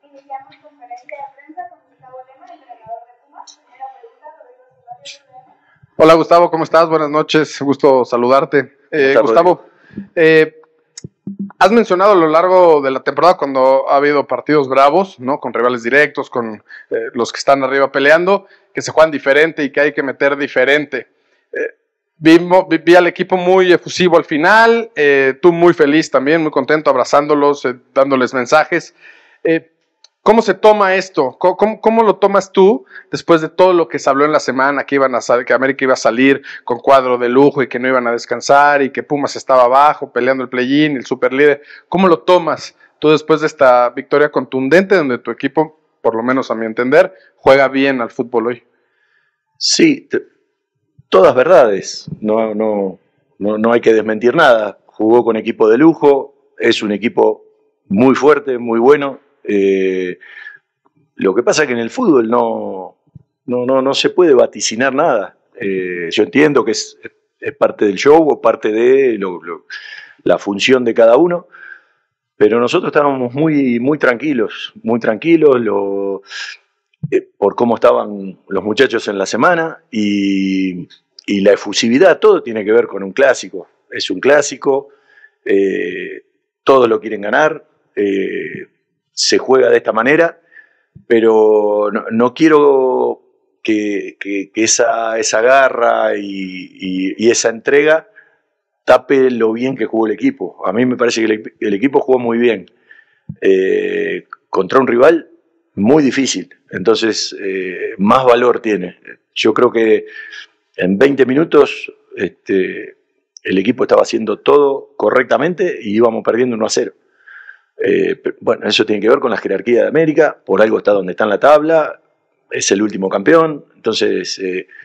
Iniciamos conferencia de prensa con Gustavo Lema, entrenador de Pumas. Primera pregunta, Rodrigo Silva. Hola Gustavo, ¿cómo estás? Buenas noches, gusto saludarte. Gustavo, has mencionado a lo largo de la temporada cuando ha habido partidos bravos, ¿no? Con rivales directos, con los que están arriba peleando, que se juegan diferente y que hay que meter diferente. Vi al equipo muy efusivo al final, tú muy feliz también, muy contento, abrazándolos, dándoles mensajes. ¿Cómo se toma esto? ¿Cómo lo tomas tú después de todo lo que se habló en la semana, que América iba a salir con cuadro de lujo y que no iban a descansar y que Pumas estaba abajo peleando el play-in y el superlíder? ¿Cómo lo tomas tú después de esta victoria contundente donde tu equipo, por lo menos a mi entender, juega bien al fútbol hoy? Sí, todas verdades. No hay que desmentir nada. Jugó con equipo de lujo, es un equipo muy fuerte, muy bueno. Lo que pasa es que en el fútbol no se puede vaticinar nada. Yo entiendo que es parte del show o parte de la función de cada uno, pero nosotros estábamos muy tranquilos por cómo estaban los muchachos en la semana y la efusividad. Todo tiene que ver con un clásico. Es un clásico, todos lo quieren ganar. Se juega de esta manera, pero no quiero que esa garra y esa entrega tape lo bien que jugó el equipo. A mí me parece que el equipo jugó muy bien contra un rival muy difícil, entonces más valor tiene. Yo creo que en 20 minutos el equipo estaba haciendo todo correctamente y íbamos perdiendo 1-0. Bueno, eso tiene que ver con la jerarquía de América, por algo está donde está en la tabla, es el último campeón, entonces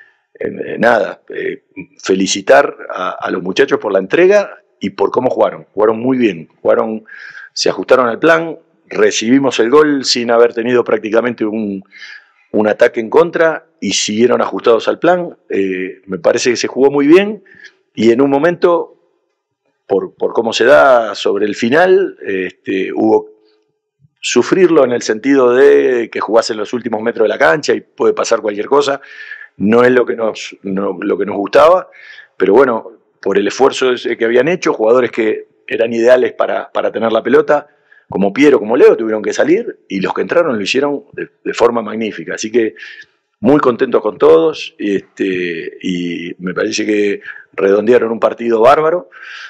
felicitar a los muchachos por la entrega y por cómo jugaron muy bien, se ajustaron al plan, recibimos el gol sin haber tenido prácticamente un ataque en contra y siguieron ajustados al plan. Me parece que se jugó muy bien y en un momento, por cómo se da sobre el final, hubo sufrirlo en el sentido de que jugás en los últimos metros de la cancha y puede pasar cualquier cosa. No es lo que nos gustaba, pero bueno, por el esfuerzo que habían hecho, jugadores que eran ideales para tener la pelota, como Piero, como Leo, tuvieron que salir y los que entraron lo hicieron de forma magnífica. Así que muy contentos con todos y me parece que redondearon un partido bárbaro.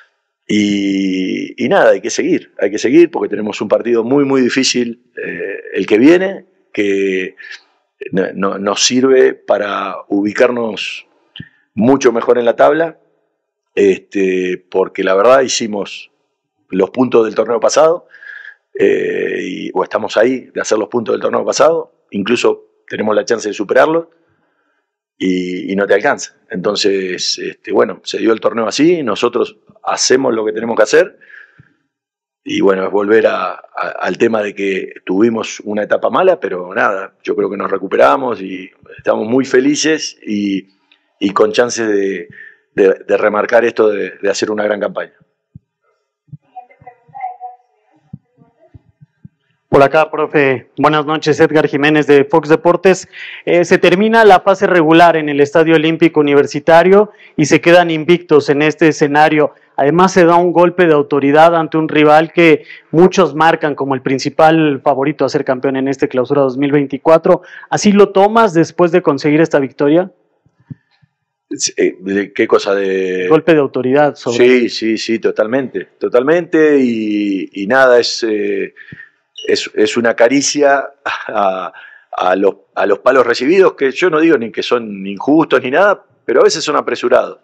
Y nada, hay que seguir porque tenemos un partido muy difícil el que viene, que nos sirve para ubicarnos mucho mejor en la tabla, porque la verdad hicimos los puntos del torneo pasado, o estamos ahí de hacer los puntos del torneo pasado, incluso tenemos la chance de superarlo. Y no te alcanza. Entonces, bueno, se dio el torneo así, nosotros hacemos lo que tenemos que hacer y bueno, es volver al tema de que tuvimos una etapa mala, pero nada, yo creo que nos recuperamos y estamos muy felices y con chances de remarcar esto de hacer una gran campaña. Por acá, profe. Buenas noches, Edgar Jiménez de Fox Deportes. Se termina la fase regular en el Estadio Olímpico Universitario y se quedan invictos en este escenario. Además, se da un golpe de autoridad ante un rival que muchos marcan como el principal favorito a ser campeón en este clausura 2024. ¿Así lo tomas después de conseguir esta victoria? ¿Qué cosa de...? Golpe de autoridad. Sí, totalmente. Y nada, es una caricia a los palos recibidos, que yo no digo ni que son injustos ni nada, pero a veces son apresurados.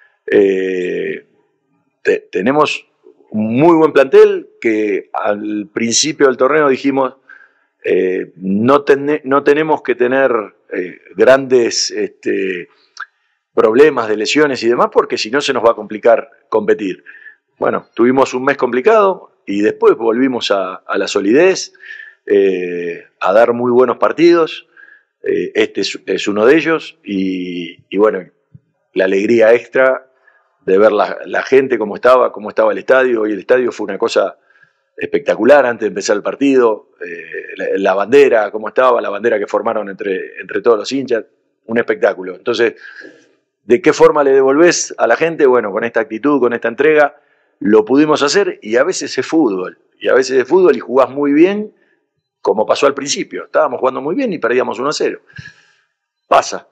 Tenemos un muy buen plantel que al principio del torneo dijimos no tenemos que tener grandes problemas de lesiones y demás, porque si no se nos va a complicar competir. Bueno, tuvimos un mes complicado y después volvimos a la solidez, a dar muy buenos partidos. Este es uno de ellos y bueno, la alegría extra de ver la gente cómo estaba el estadio. Hoy el estadio fue una cosa espectacular antes de empezar el partido, la bandera, cómo estaba, la bandera que formaron entre todos los hinchas, un espectáculo. Entonces, ¿de qué forma le devolvés a la gente? Bueno, con esta actitud, con esta entrega, lo pudimos hacer y a veces es fútbol. Y a veces es fútbol y jugás muy bien, como pasó al principio. Estábamos jugando muy bien y perdíamos 1-0. Pasa.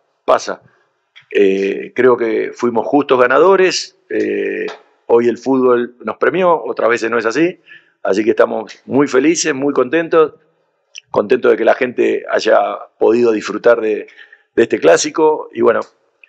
Creo que fuimos justos ganadores. Hoy el fútbol nos premió, otras veces no es así. Así que estamos muy felices, muy contentos de que la gente haya podido disfrutar de este clásico. Y bueno,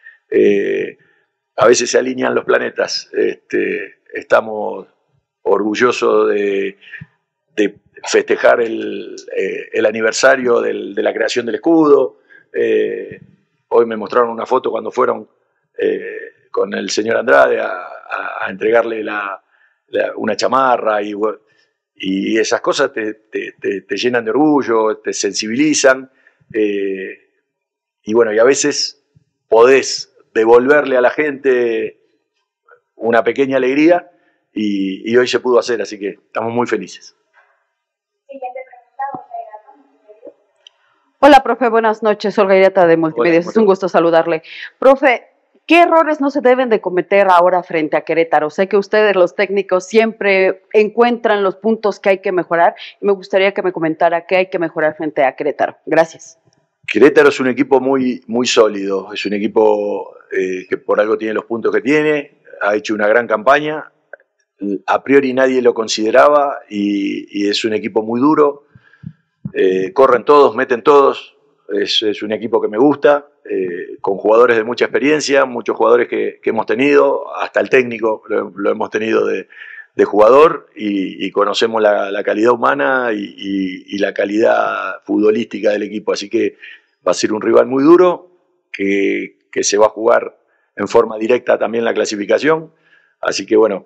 a veces se alinean los planetas. Estamos orgullosos de festejar el aniversario de la creación del escudo. Hoy me mostraron una foto cuando fueron con el señor Andrade a entregarle una chamarra y esas cosas te llenan de orgullo, te sensibilizan y bueno, y a veces podés devolverle a la gente una pequeña alegría y hoy se pudo hacer, así que estamos muy felices. Siguiente pregunta, Olga Irata, Multimedios. Hola, profe, buenas noches. Olga Irata de Multimedios. Es un gusto saludarle. Profe, ¿qué errores no se deben de cometer ahora frente a Querétaro? Sé que ustedes, los técnicos, siempre encuentran los puntos que hay que mejorar y me gustaría que me comentara qué hay que mejorar frente a Querétaro. Gracias. Querétaro es un equipo muy, muy sólido, es un equipo que por algo tiene los puntos que tiene, ha hecho una gran campaña, a priori nadie lo consideraba y es un equipo muy duro, corren todos, meten todos, es un equipo que me gusta, con jugadores de mucha experiencia, muchos jugadores que hemos tenido, hasta el técnico lo hemos tenido de jugador y conocemos la calidad humana y la calidad futbolística del equipo, así que va a ser un rival muy duro que se va a jugar en forma directa también la clasificación, así que bueno,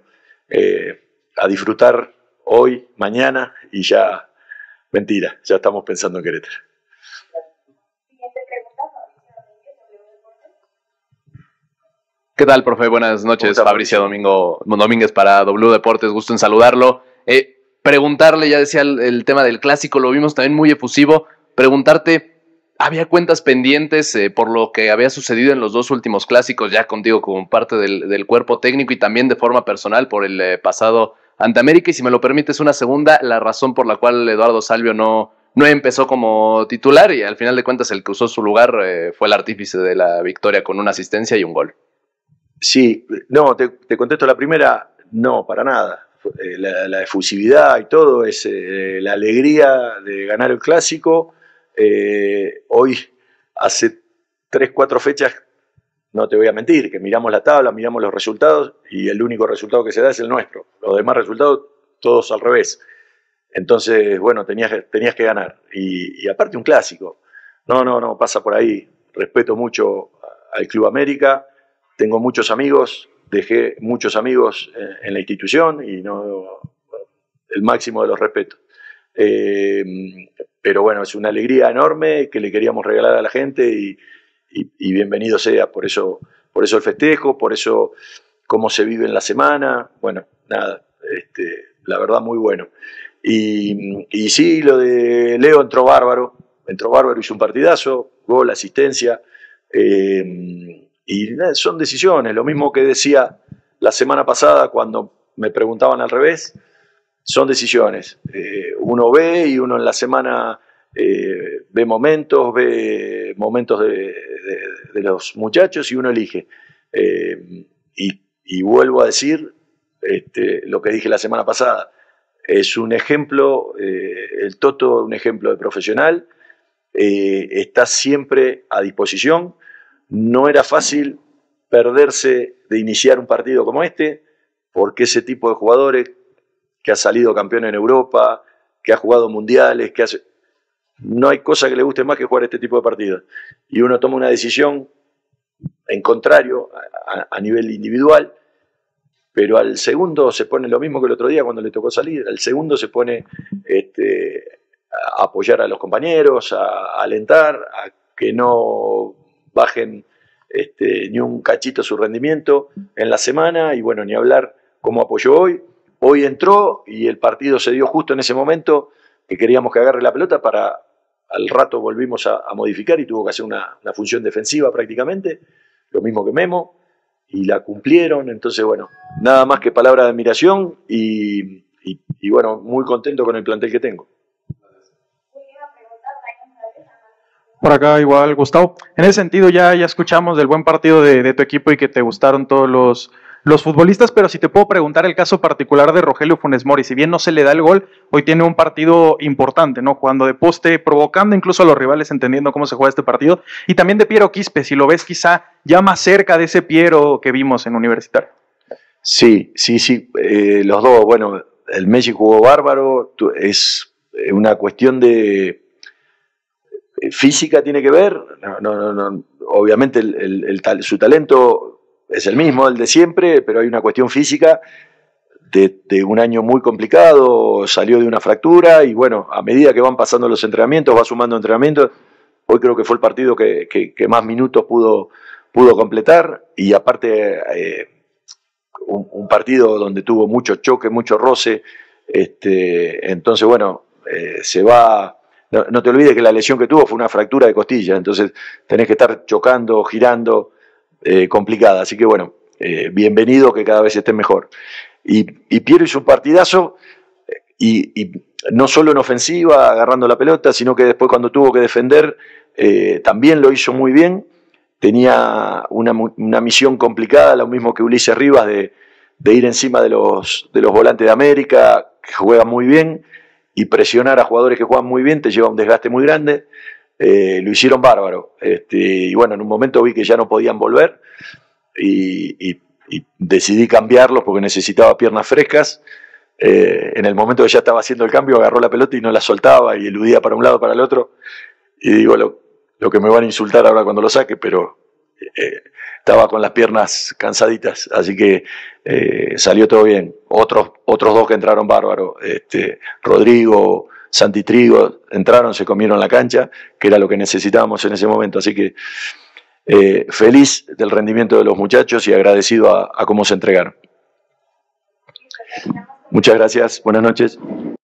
a disfrutar hoy, mañana y ya, mentira, ya estamos pensando en Querétaro. Siguiente pregunta, Fabricio Domínguez, W Deportes. ¿Qué tal, profe? Buenas noches, Fabricio Domínguez para W Deportes, gusto en saludarlo. Preguntarle, ya decía el tema del clásico, lo vimos también muy efusivo, preguntarte, ¿había cuentas pendientes por lo que había sucedido en los dos últimos clásicos, ya contigo como parte del cuerpo técnico y también de forma personal por el pasado ante América? Y si me lo permites, una segunda, la razón por la cual Eduardo Salvio no empezó como titular y al final de cuentas el que usó su lugar fue el artífice de la victoria con una asistencia y un gol. Sí, no, te contesto la primera, no, para nada. La efusividad y todo es la alegría de ganar el clásico. Hoy, hace 3-4 fechas, no te voy a mentir, que miramos la tabla, miramos los resultados y el único resultado que se da es el nuestro. Los demás resultados, todos al revés. Entonces, bueno, tenías que ganar. Y aparte un clásico. No, pasa por ahí. Respeto mucho al Club América. Tengo muchos amigos, dejé muchos amigos en la institución y el máximo de los respetos. Pero bueno, es una alegría enorme que le queríamos regalar a la gente y bienvenido sea. Por eso el festejo, por eso cómo se vive en la semana. Bueno, nada, la verdad muy bueno. Y sí, lo de Leo entró bárbaro, hizo un partidazo, gol, asistencia. Y son decisiones, lo mismo que decía la semana pasada cuando me preguntaban al revés, son decisiones. Uno ve y uno en la semana ve momentos de los muchachos y uno elige. Y vuelvo a decir lo que dije la semana pasada, es un ejemplo, el Toto, un ejemplo de profesional, está siempre a disposición. No era fácil perderse de iniciar un partido como este, porque ese tipo de jugadores que ha salido campeón en Europa, que ha jugado mundiales, no hay cosa que le guste más que jugar este tipo de partidos. Y uno toma una decisión en contrario a nivel individual, pero al segundo se pone lo mismo que el otro día cuando le tocó salir, al segundo se pone a apoyar a los compañeros, a alentar, a que no bajen ni un cachito su rendimiento en la semana, y bueno, ni hablar cómo apoyó hoy hoy entró y el partido se dio justo en ese momento que queríamos que agarre la pelota para... Al rato volvimos a modificar y tuvo que hacer una función defensiva prácticamente, lo mismo que Memo, y la cumplieron. Entonces, bueno, nada más que palabra de admiración y bueno, muy contento con el plantel que tengo. Por acá igual, Gustavo. En ese sentido ya escuchamos del buen partido de tu equipo y que te gustaron todos los futbolistas, pero si te puedo preguntar el caso particular de Rogelio Funes Mori, si bien no se le da el gol, hoy tiene un partido importante, ¿no? Jugando de poste, provocando incluso a los rivales, entendiendo cómo se juega este partido, y también de Piero Quispe, si lo ves quizá ya más cerca de ese Piero que vimos en Universitario. Sí, los dos, bueno, el Messi jugó bárbaro, es una cuestión de física tiene que ver, no, obviamente su talento es el mismo, el de siempre, pero hay una cuestión física de un año muy complicado, salió de una fractura y bueno, a medida que van pasando los entrenamientos, va sumando entrenamientos. Hoy creo que fue el partido que más minutos pudo completar y aparte un partido donde tuvo mucho choque, mucho roce, entonces bueno, se va... No te olvides que la lesión que tuvo fue una fractura de costilla, entonces tenés que estar chocando, girando, complicada, así que bueno, bienvenido, que cada vez esté mejor. Y Piero hizo un partidazo, y no solo en ofensiva, agarrando la pelota, sino que después cuando tuvo que defender, también lo hizo muy bien. Tenía una misión complicada, lo mismo que Ulises Rivas, de ir encima de los volantes de América, que juegan muy bien, y presionar a jugadores que juegan muy bien te lleva a un desgaste muy grande. Lo hicieron bárbaro, y bueno, en un momento vi que ya no podían volver y decidí cambiarlos porque necesitaba piernas frescas. En el momento que ya estaba haciendo el cambio, agarró la pelota y no la soltaba y eludía para un lado, para el otro, y digo lo que me van a insultar ahora cuando lo saque, pero estaba con las piernas cansaditas, así que salió todo bien. Otros dos que entraron bárbaro, Rodrigo, Santi Trigo, entraron, se comieron la cancha, que era lo que necesitábamos en ese momento. Así que feliz del rendimiento de los muchachos y agradecido a cómo se entregaron. Muchas gracias, buenas noches.